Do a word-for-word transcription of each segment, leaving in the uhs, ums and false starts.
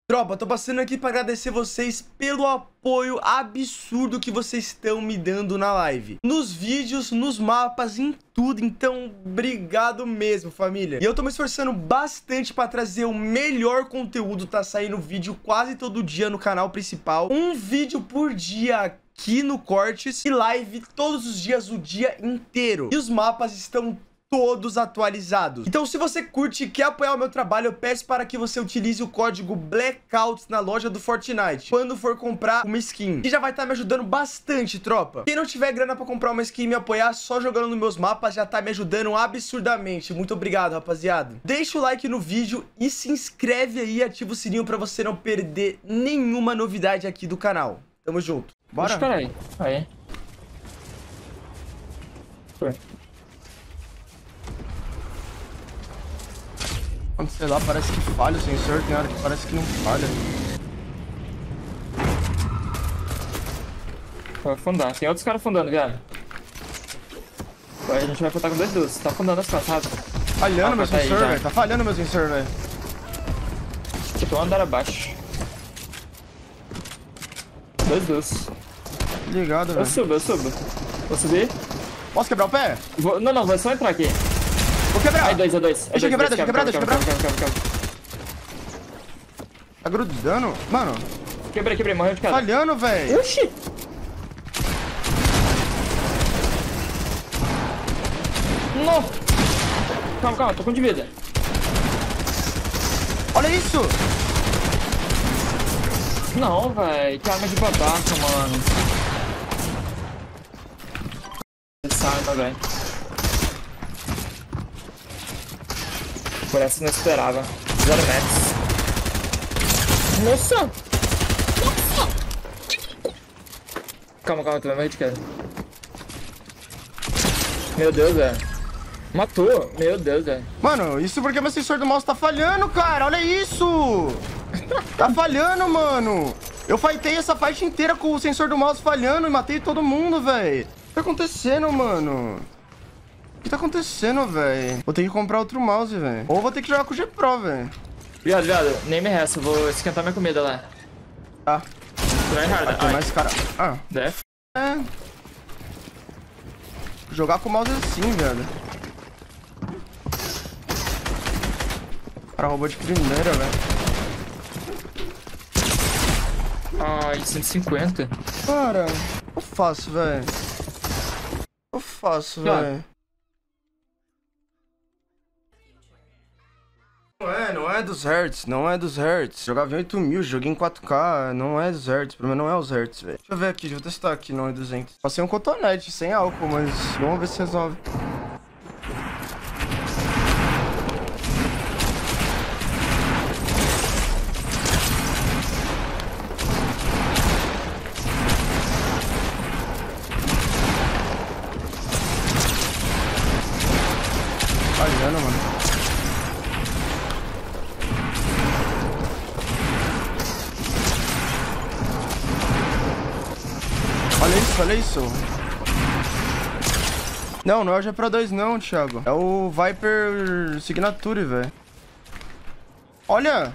Tropa, tô passando aqui pra agradecer vocês pelo apoio absurdo que vocês estão me dando na live. Nos vídeos, nos mapas, em tudo. Então, obrigado mesmo, família. E eu tô me esforçando bastante pra trazer o melhor conteúdo. Tá saindo vídeo quase todo dia no canal principal. Um vídeo por dia aqui no Cortes e live todos os dias, o dia inteiro. E os mapas estão todos atualizados. Então, se você curte e quer apoiar o meu trabalho, eu peço para que você utilize o código Blackouts na loja do Fortnite quando for comprar uma skin, que já vai estar me ajudando bastante, tropa. Quem não tiver grana para comprar uma skin e me apoiar, só jogando nos meus mapas já tá me ajudando absurdamente. Muito obrigado, rapaziada. Deixa o like no vídeo e se inscreve aí e ativa o sininho para você não perder nenhuma novidade aqui do canal. Tamo junto. Bora? Espera aí. Aí. Foi. Quando sei lá, parece que falha o sensor, tem hora que parece que não falha. Vai afundar. Tem outros caras afundando, viado. Aí a gente vai botar com dois doces. Tá afundando as costas, rápido. Falhando Ah, meu tá aí, sensor, já. velho. Tá falhando meu sensor, velho. Tipo, um andar abaixo. Dois doces. Ligado, Eu velho. subo, eu subo. Vou subir. Posso quebrar o pé? Vou... Não, não, vou só entrar aqui. Vou quebrar. Aí, dois, é dois. É Deixa eu dois, quebrar, dois. deixa eu quebrar, deixa eu Quebra, quebrar. quebra, quebra, quebra, Tá grudando. Mano, quebra. Quebrei, quebrei, morreu de cara. falhando, velho. Oxi! Não! Calma, calma, tô com de vida. Olha isso. Não, velho. Que arma de babaca, mano. Sai, velho. Por essa eu não esperava. Zero metros. Nossa! Nossa! Calma, calma, tu vai morrer de queda. Meu Deus, velho. Matou. Meu Deus, velho. Mano, isso porque meu sensor do mouse tá falhando, cara. Olha isso. Tá falhando, mano. Eu fightei essa fight inteira com o sensor do mouse falhando e matei todo mundo, velho. O que tá acontecendo, mano? O que tá acontecendo, velho? Vou ter que comprar outro mouse, velho. Ou vou ter que jogar com o G Pro, velho. Viado, viado, nem me resta. Vou esquentar minha comida lá. Tá. Tryhard, Tem mais cara. Ah, Def. é. Jogar com o mouse assim, velho. O cara roubou de primeira, velho. Ai, cento e cinquenta. Cara, eu faço, velho. Eu faço, Claro. velho. Não é, não é dos hertz, não é dos hertz. Jogava em oito mil, joguei em quatro K, não é dos hertz, pra mim não é os hertz, velho. Deixa eu ver aqui, deixa eu testar aqui, não é duzentos. Passei um cotonete, sem álcool, mas vamos ver se resolve. Falhando, mano. Olha isso, olha isso. Não, não é o G Pro dois não, Thiago. É o Viper Signature, velho. Olha!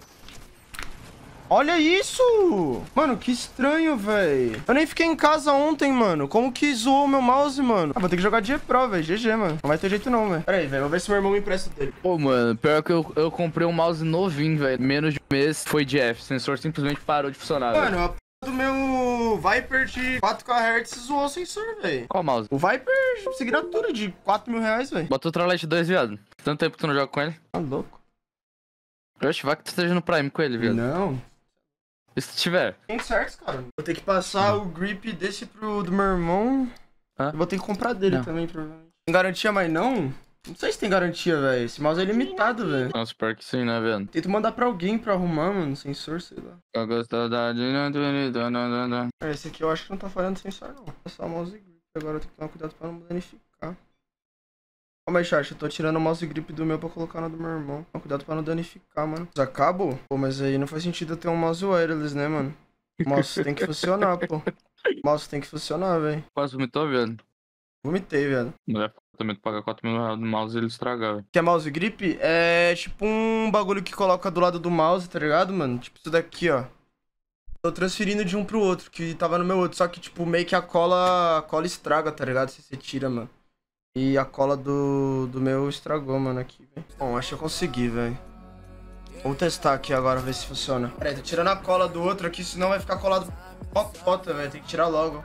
Olha isso! Mano, que estranho, velho. Eu nem fiquei em casa ontem, mano. Como que zoou meu mouse, mano? Ah, vou ter que jogar de G Pro, velho. G G, mano. Não vai ter jeito não, velho. Pera aí, velho. Vou ver se meu irmão me empresta dele. Pô, mano, pior que eu, eu comprei um mouse novinho, velho. Menos de um mês foi de F. O sensor simplesmente parou de funcionar, velho. Mano, a p do meu Viper de quatro K Hz zoou o sensor, velho. Qual mouse? O Viper Signature de quatro mil reais, velho. Bota o Ultralight dois, viado. Tanto tempo que tu não joga com ele. Tá louco? Oxe, vai que tu esteja no Prime com ele, viado. Não. E se tiver? Tem certo, cara. Vou ter que passar o grip desse pro do meu irmão. Hã? Eu vou ter que comprar dele Não. também, provavelmente. Tem garantia, mas não? Não sei se tem garantia, velho. Esse mouse é limitado, velho. Nossa, pior que sim, né, viado? Tento mandar pra alguém pra arrumar, mano, sensor, sei lá. Eu gosto da... É, esse aqui eu acho que não tá falhando sensor, não. É só o mouse e grip. Agora eu tenho que tomar cuidado pra não danificar. Calma aí, chat. Eu tô tirando o mouse e grip do meu pra colocar no do meu irmão. Toma cuidado pra não danificar, mano. Já acabou? Pô, mas aí não faz sentido eu ter um mouse wireless, né, mano? O mouse tem que funcionar, pô. O mouse tem que funcionar, velho. Quase vomitou, viado? Vomitei, velho. Mulher. Também tu pagar quatro mil reais no mouse e ele estragar, velho. Que é mouse grip? É tipo um bagulho que coloca do lado do mouse, tá ligado, mano? Tipo isso daqui, ó. Tô transferindo de um pro outro, que tava no meu outro. Só que, tipo, meio que a cola, a cola estraga, tá ligado? Se você tira, mano. E a cola do, do meu estragou, mano, aqui, velho. Bom, acho que eu consegui, velho. Vamos testar aqui agora, ver se funciona. Pera aí, tô tirando a cola do outro aqui, senão vai ficar colado pocota, velho. Tem que tirar logo.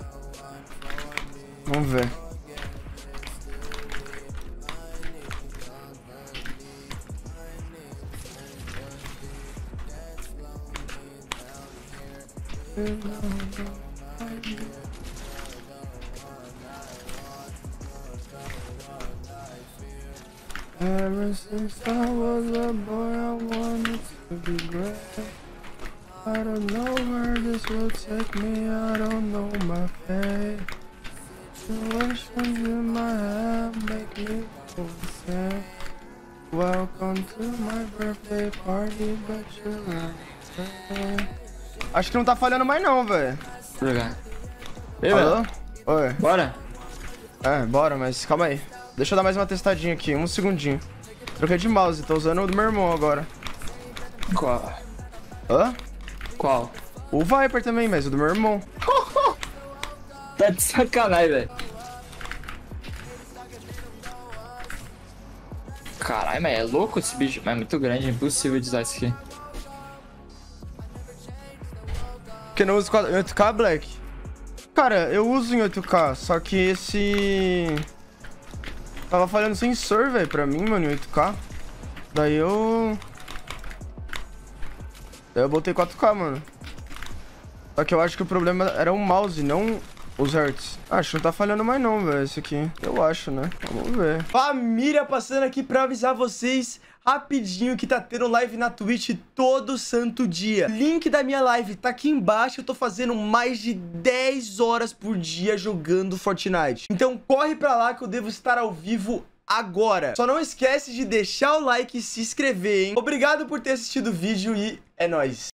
Vamos ver. Ever since I was a boy, I wanted to be great. I don't know where this will take me, I don't know my fate. Situations in my head make me feel insane. Welcome to my birthday party, but you're not. Acho que não tá falhando mais não, velho. Vou jogar. Ei, Alô? velho. Oi. Bora? É, bora, mas calma aí. Deixa eu dar mais uma testadinha aqui, um segundinho. Troquei de mouse, tô usando o do meu irmão agora. Qual? Hã? Qual? O Viper também, mas o do meu irmão. Tá de sacanagem, velho. Caralho, mas é louco esse bicho. Mas é muito grande, é impossível de usar isso aqui. Porque não usa em oito K, Black? Cara, eu uso em oito K, só que esse... Tava falhando sensor, velho, pra mim, mano, em oito K. Daí eu... Daí eu botei quatro K, mano. Só que eu acho que o problema era o mouse, não os hertz. Acho que não tá falhando mais não, velho, esse aqui. Eu acho, né? Vamos ver. Família, passando aqui pra avisar vocês rapidinho que tá tendo live na Twitch todo santo dia. Link da minha live tá aqui embaixo. Eu tô fazendo mais de dez horas por dia jogando Fortnite. Então corre pra lá que eu devo estar ao vivo agora. Só não esquece de deixar o like e se inscrever, hein? Obrigado por ter assistido o vídeo e é nóis.